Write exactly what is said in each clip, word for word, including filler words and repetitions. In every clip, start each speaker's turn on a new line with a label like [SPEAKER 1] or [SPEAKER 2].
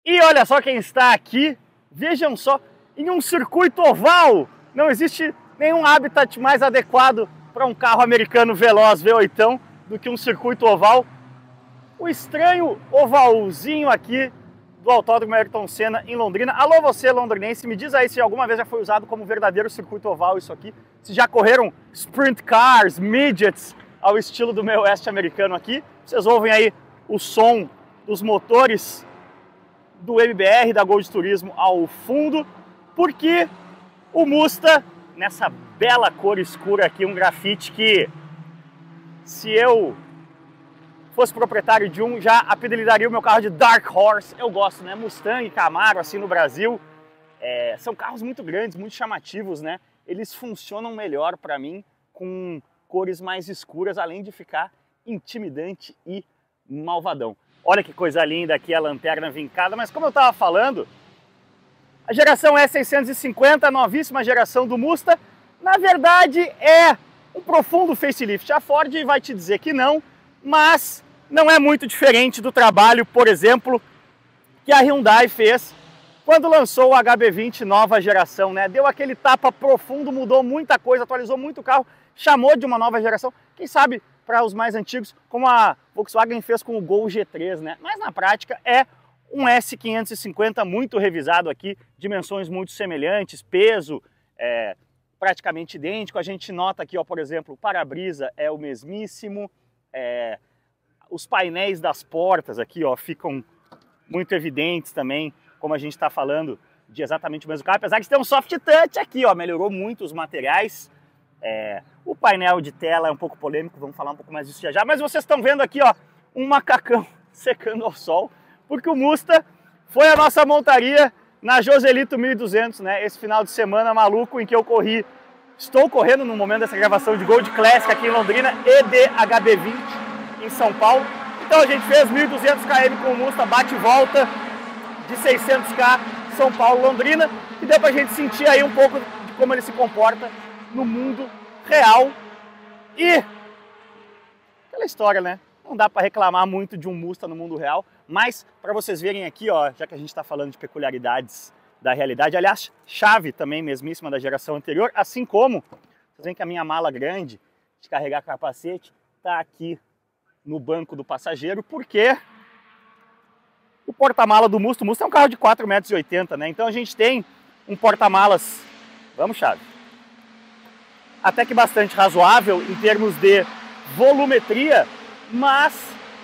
[SPEAKER 1] E olha só quem está aqui, vejam só, em um circuito oval. Não existe nenhum habitat mais adequado para um carro americano veloz V oito do que um circuito oval. O estranho ovalzinho aqui do Autódromo Ayrton Senna em Londrina. Alô você londrinense, me diz aí se alguma vez já foi usado como verdadeiro circuito oval isso aqui. Se já correram sprint cars, midgets ao estilo do meio oeste americano aqui. Vocês ouvem aí o som dos motores do M B R, da Gold Turismo ao fundo, porque o Musta, nessa bela cor escura aqui, um grafite que, se eu fosse proprietário de um, já apelidaria o meu carro de Dark Horse. Eu gosto, né? Mustang, Camaro, assim no Brasil, é, são carros muito grandes, muito chamativos, né? Eles funcionam melhor para mim com cores mais escuras, além de ficar intimidante e malvadão. Olha que coisa linda aqui a lanterna vincada, mas como eu estava falando, a geração E seiscentos e cinquenta, a novíssima geração do Musta, na verdade é um profundo facelift. A Ford vai te dizer que não, mas não é muito diferente do trabalho, por exemplo, que a Hyundai fez quando lançou o H B vinte nova geração, né? Deu aquele tapa profundo, mudou muita coisa, atualizou muito o carro, chamou de uma nova geração. Quem sabe para os mais antigos, como a Volkswagen fez com o Gol G três, né? Mas na prática é um S quinhentos e cinquenta muito revisado aqui, dimensões muito semelhantes, peso é, praticamente idêntico. A gente nota aqui, ó, por exemplo, o para-brisa é o mesmíssimo, é, os painéis das portas aqui, ó, ficam muito evidentes também, como a gente está falando de exatamente o mesmo carro, apesar de ter um soft touch aqui, ó, melhorou muito os materiais. É, o painel de tela é um pouco polêmico, vamos falar um pouco mais disso já já, mas vocês estão vendo aqui, ó, um macacão secando ao sol, porque o Musta foi a nossa montaria na Joselito mil e duzentos, né, esse final de semana maluco em que eu corri, estou correndo no momento dessa gravação de Gold Classic aqui em Londrina e de H B vinte em São Paulo. Então a gente fez mil e duzentos quilômetros com o Musta, bate e volta de seiscentos quilômetros São Paulo-Londrina, e deu pra gente sentir aí um pouco de como ele se comporta no mundo real. E aquela história, né? Não dá para reclamar muito de um Musta no mundo real, mas para vocês verem aqui, ó, já que a gente está falando de peculiaridades da realidade, aliás, chave também mesmíssima da geração anterior, assim como, vocês veem que a minha mala grande de carregar capacete tá aqui no banco do passageiro, porque o porta-mala do Musta, o Musta é um carro de quatro metros e oitenta, né? Então a gente tem um porta-malas, vamos chave, até que bastante razoável em termos de volumetria, mas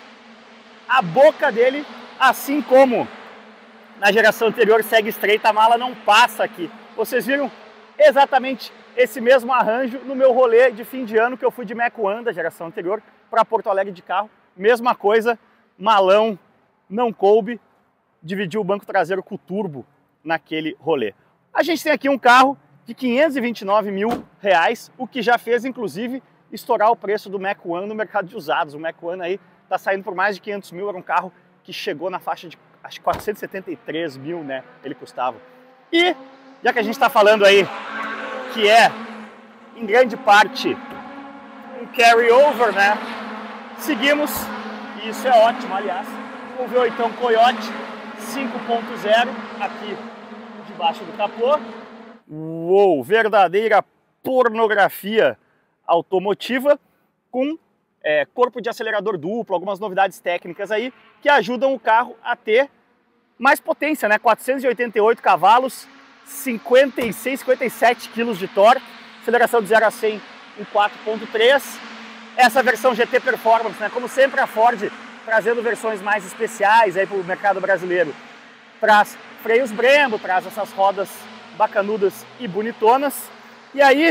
[SPEAKER 1] a boca dele, assim como na geração anterior, segue estreita, a mala não passa aqui. Vocês viram exatamente esse mesmo arranjo no meu rolê de fim de ano que eu fui de Mac One da geração anterior para Porto Alegre de carro. Mesma coisa, malão, não coube, dividiu o banco traseiro com o turbo naquele rolê. A gente tem aqui um carro de quinhentos e vinte e nove mil reais, o que já fez, inclusive, estourar o preço do Mac One no mercado de usados. O Mac One aí está saindo por mais de quinhentos mil, era um carro que chegou na faixa de, acho que quatrocentos e setenta e três mil, né, ele custava. E, já que a gente está falando aí, que é, em grande parte, um carry-over, né, seguimos, e isso é ótimo, aliás, com o V oito Coyote cinco ponto zero aqui debaixo do capô. Uou, verdadeira pornografia automotiva com é, corpo de acelerador duplo, algumas novidades técnicas aí que ajudam o carro a ter mais potência, né? quatrocentos e oitenta e oito cavalos, cinquenta e seis, cinquenta e sete quilos de torque, aceleração de zero a cem em quatro ponto três. Essa versão G T Performance, né? Como sempre a Ford trazendo versões mais especiais aí para o mercado brasileiro. Traz freios Brembo, traz essas rodas bacanudas e bonitonas. E aí,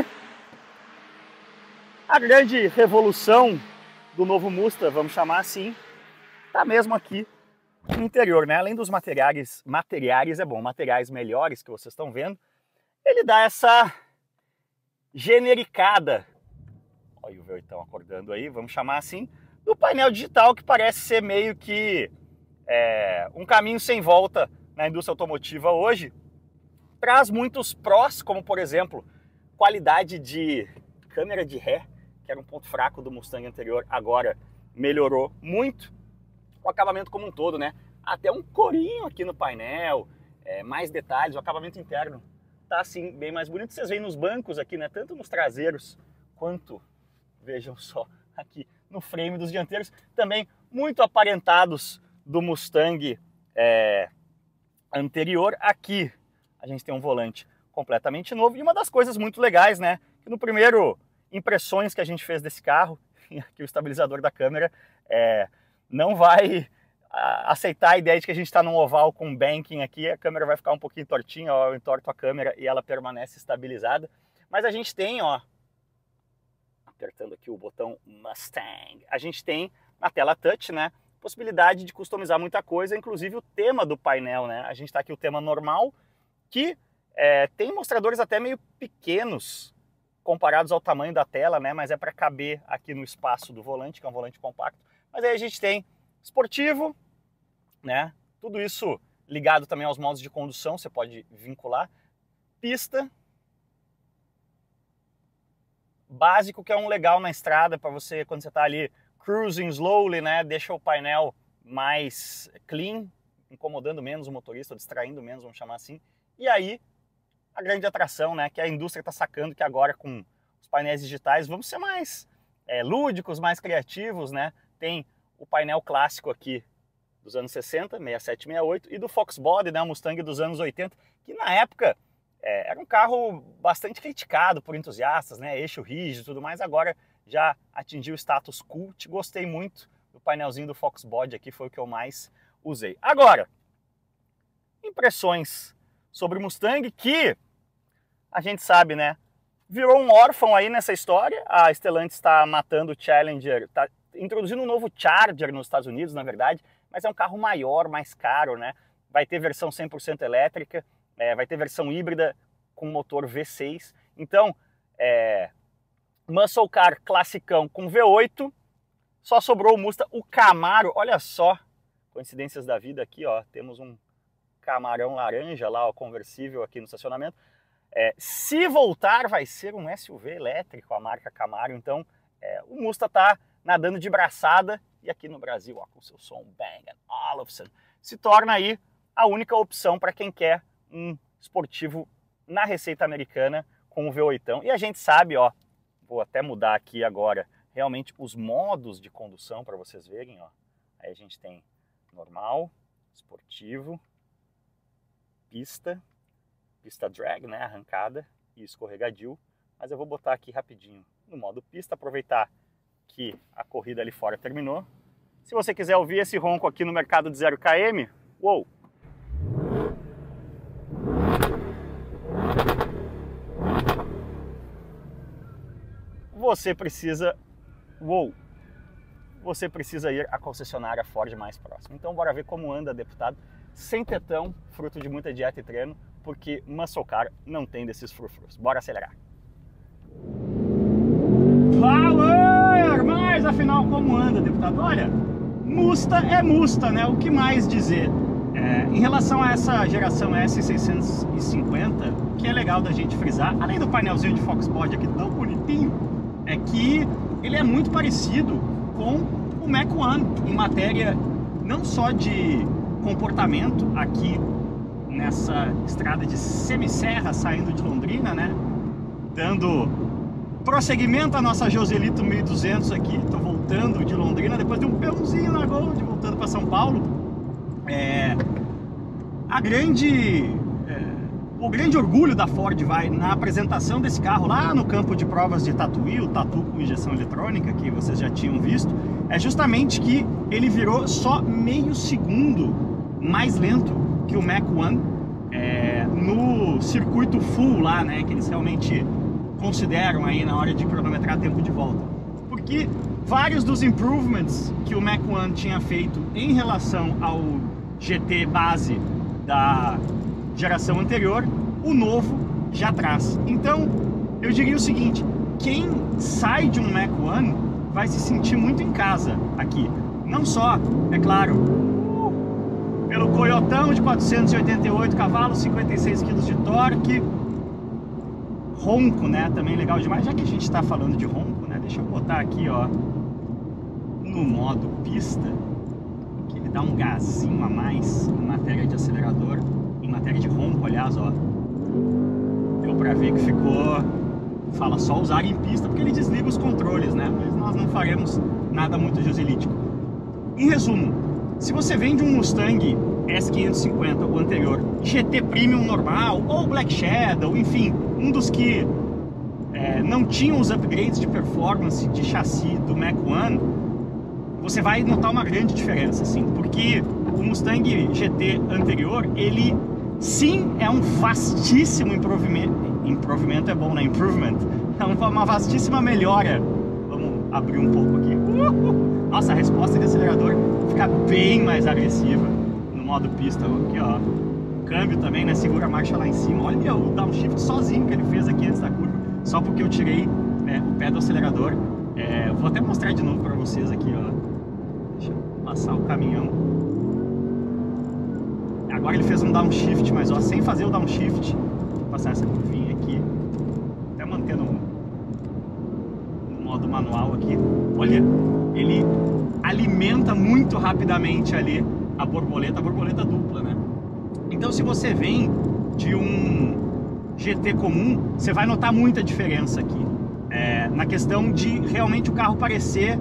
[SPEAKER 1] a grande revolução do novo Musta, vamos chamar assim, tá mesmo aqui no interior, né? Além dos materiais, materiais é bom, materiais melhores que vocês estão vendo, ele dá essa genericada, olha o V oito acordando aí, vamos chamar assim, do painel digital, que parece ser meio que é, um caminho sem volta na indústria automotiva hoje. Traz muitos prós, como por exemplo, qualidade de câmera de ré, que era um ponto fraco do Mustang anterior, agora melhorou muito. O acabamento como um todo, né? até um corinho aqui no painel, é, mais detalhes, o acabamento interno tá assim bem mais bonito. Vocês veem nos bancos aqui, né, tanto nos traseiros quanto, vejam só, aqui no frame dos dianteiros, também muito aparentados do Mustang é, anterior. Aqui a gente tem um volante completamente novo e uma das coisas muito legais, né, que no primeiro impressões que a gente fez desse carro, aqui o estabilizador da câmera é, não vai a, aceitar a ideia de que a gente está num oval com banking aqui, a câmera vai ficar um pouquinho tortinha, ó, eu entorto a câmera e ela permanece estabilizada, mas a gente tem, ó, apertando aqui o botão Mustang, a gente tem na tela touch, né, possibilidade de customizar muita coisa, inclusive o tema do painel, né, a gente está aqui o tema normal, que é, tem mostradores até meio pequenos, comparados ao tamanho da tela, né, mas é para caber aqui no espaço do volante, que é um volante compacto. Mas aí a gente tem esportivo, né, tudo isso ligado também aos modos de condução, você pode vincular, pista, básico, que é um legal na estrada para você, quando você está ali cruising slowly, né, deixa o painel mais clean, incomodando menos o motorista, distraindo menos, vamos chamar assim. E aí, a grande atração, né, que a indústria está sacando, que agora com os painéis digitais vamos ser mais é, lúdicos, mais criativos, né? Tem o painel clássico aqui dos anos sessenta, sessenta e sete, sessenta e oito, e do Fox Body, né, o Mustang dos anos oitenta, que na época é, era um carro bastante criticado por entusiastas, né, eixo rígido e tudo mais, agora já atingiu o status cult. Gostei muito do painelzinho do Fox Body aqui, foi o que eu mais usei. Agora, impressões sobre o Mustang, que a gente sabe, né, virou um órfão aí nessa história. A Stellantis está matando o Challenger, está introduzindo um novo Charger nos Estados Unidos, na verdade, mas é um carro maior, mais caro, né? Vai ter versão cem por cento elétrica, é, vai ter versão híbrida com motor V seis. Então, é, Muscle Car classicão com V oito, só sobrou o Mustang, o Camaro, olha só, coincidências da vida aqui, ó, temos um Camarão laranja lá, ó, conversível aqui no estacionamento. É, se voltar, vai ser um S U V elétrico, a marca Camaro. Então, é, o Mustang está nadando de braçada. E aqui no Brasil, ó, com seu som Bang and Olufsen, se torna aí a única opção para quem quer um esportivo na receita americana com o V oito. E a gente sabe, ó, vou até mudar aqui agora, realmente os modos de condução para vocês verem, ó. Aí a gente tem normal, esportivo, pista, pista drag, né, arrancada e escorregadio, mas eu vou botar aqui rapidinho no modo pista, aproveitar que a corrida ali fora terminou. Se você quiser ouvir esse ronco aqui no mercado de zero quilômetros, uou! Você precisa, uou! Você precisa ir à concessionária Ford mais próxima. Então bora ver como anda, deputado, sem tetão, fruto de muita dieta e treino, porque Muscle Car não tem desses frufrus. Bora acelerar. Power! Mas afinal, como anda, deputado? Olha, Mustang é Mustang, né? O que mais dizer? É, em relação a essa geração S seiscentos e cinquenta, o que é legal da gente frisar, além do painelzinho de Fox Body aqui tão bonitinho, é que ele é muito parecido com o Mach um em matéria não só de comportamento aqui nessa estrada de semiserra saindo de Londrina, né? Dando prosseguimento à nossa Joselito mil e duzentos aqui. Tô voltando de Londrina depois de um peãozinho na Gold, voltando para São Paulo. É, a grande, é, o grande orgulho da Ford vai na apresentação desse carro lá no campo de provas de Tatuí, o Tatu com injeção eletrônica, que vocês já tinham visto, é justamente que ele virou só meio segundo mais lento que o Mach um é, no circuito full lá, né, que eles realmente consideram aí na hora de cronometrar tempo de volta, porque vários dos improvements que o Mach um tinha feito em relação ao G T base da geração anterior, o novo já traz. Então eu diria o seguinte: quem sai de um Mach um vai se sentir muito em casa aqui, não só, é claro, pelo coiotão de quatrocentos e oitenta e oito cavalos, cinquenta e seis quilos de torque, ronco, né, também legal demais. Já que a gente está falando de ronco, né, deixa eu botar aqui, ó, no modo pista, que ele dar um gazinho a mais em matéria de acelerador, em matéria de ronco, aliás, ó. Deu pra ver que ficou... Fala só usar em pista, porque ele desliga os controles, né? Mas nós não faremos nada muito joselítico. Em resumo, se você vende um Mustang S quinhentos e cinquenta, o anterior, G T Premium normal, ou Black Shadow, enfim, um dos que é, não tinham os upgrades de performance de chassi do Mach um, você vai notar uma grande diferença, assim, porque o Mustang G T anterior, ele sim é um vastíssimo improvimento. Improvimento é bom, né? Improvement. É uma vastíssima melhora. Vamos abrir um pouco aqui. Uhul. Nossa, a resposta de acelerador fica bem mais agressiva no modo pista. Aqui, ó. O câmbio também, né? Segura a marcha lá em cima. Olha o downshift sozinho que ele fez aqui antes da curva. Só porque eu tirei, né, o pé do acelerador. É, vou até mostrar de novo para vocês aqui, ó. Deixa eu passar o caminhão. Agora ele fez um downshift, mas ó, sem fazer o downshift. Vou passar essa curvinha aqui. Até mantendo no modo manual aqui. Olha, ele alimenta muito rapidamente ali a borboleta, a borboleta dupla, né? Então se você vem de um G T comum, você vai notar muita diferença aqui. É, na questão de realmente o carro parecer...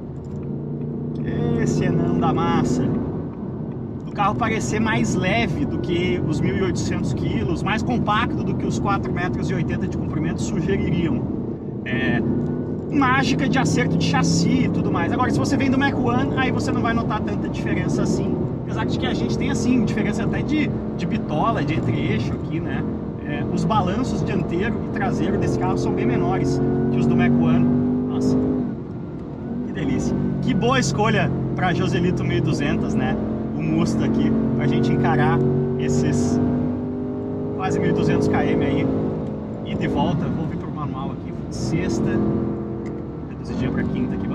[SPEAKER 1] Esse enão da massa. O carro parecer mais leve do que os mil e oitocentos quilos, mais compacto do que os quatro metros e oitenta de comprimento sugeririam. É, mágica de acerto de chassi e tudo mais. Agora, se você vem do Mach um, aí você não vai notar tanta diferença assim. Apesar de que a gente tem, assim, diferença até de, de bitola, de entre-eixo aqui, né? É, os balanços dianteiro e traseiro desse carro são bem menores que os do Mach um. Nossa, que delícia. Que boa escolha para Joselito mil e duzentos, né? O Musta aqui, pra gente encarar esses quase mil e duzentos quilômetros aí e de volta. Vou vir pro manual aqui, sexta, reduzidinha pra quinta aqui.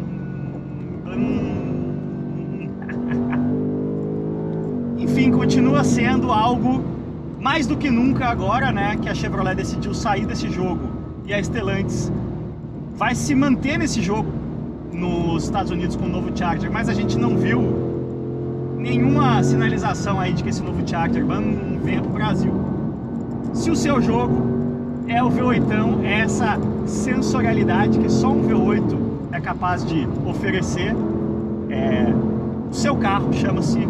[SPEAKER 1] Enfim, continua sendo algo mais do que nunca agora, né, que a Chevrolet decidiu sair desse jogo e a Stellantis vai se manter nesse jogo nos Estados Unidos com o novo Charger, mas a gente não viu nenhuma sinalização aí de que esse novo Charger venha pro Brasil. Se o seu jogo é o V oito, é essa sensorialidade que só um V oito é capaz de oferecer, é, o seu carro chama-se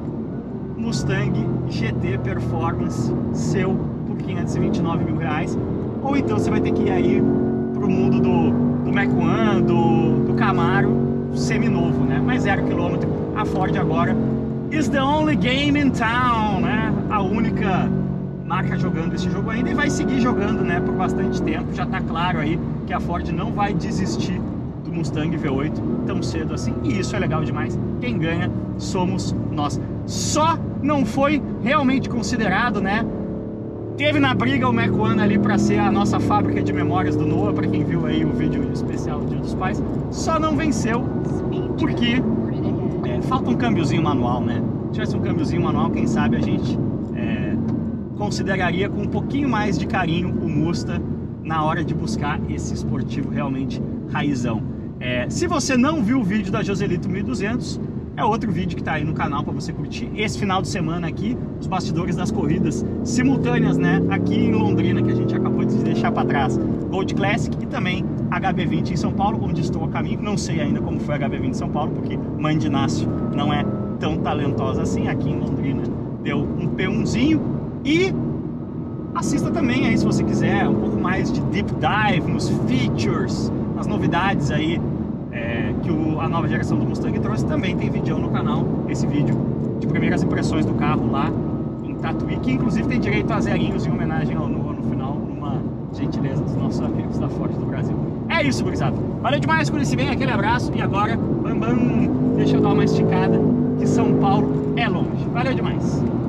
[SPEAKER 1] Mustang G T Performance, seu por quinhentos e vinte e nove mil reais, ou então você vai ter que ir aí pro mundo do, do Mach um, do, do Camaro seminovo, né? Mas zero quilômetro. A Ford agora is the only game in town, né? A única marca jogando esse jogo ainda e vai seguir jogando, né? Por bastante tempo. Já tá claro aí que a Ford não vai desistir do Mustang V oito tão cedo assim. E isso é legal demais. Quem ganha somos nós. Só não foi realmente considerado, né? Teve na briga o Mach um ali para ser a nossa fábrica de memórias do Noah, para quem viu aí o vídeo especial do Dia dos Pais. Só não venceu porque é, falta um câmbiozinho manual, né? Se tivesse um câmbiozinho manual, quem sabe a gente é, consideraria com um pouquinho mais de carinho o Musta na hora de buscar esse esportivo realmente raizão. É, se você não viu o vídeo da Joselito mil e duzentos, é outro vídeo que está aí no canal para você curtir. Esse final de semana aqui, os bastidores das corridas simultâneas, né? Aqui em Londrina, que a gente acabou de deixar para trás. Gold Classic e também H B vinte em São Paulo, onde estou a caminho. Não sei ainda como foi a H B vinte em São Paulo, porque mãe de Inácio não é tão talentosa assim. Aqui em Londrina deu um P umzinho. E assista também aí, se você quiser, um pouco mais de deep dive nos features, nas novidades aí, É, que o, a nova geração do Mustang trouxe. Também tem vídeo no canal, esse vídeo de primeiras impressões do carro lá em Tatuí, que inclusive tem direito a zerinhos em homenagem ao Noah no final, numa gentileza dos nossos amigos da Ford do Brasil. É isso, gurizada. Valeu demais, cuide-se bem, aquele abraço e agora, bam, bam, deixa eu dar uma esticada, que São Paulo é longe. Valeu demais.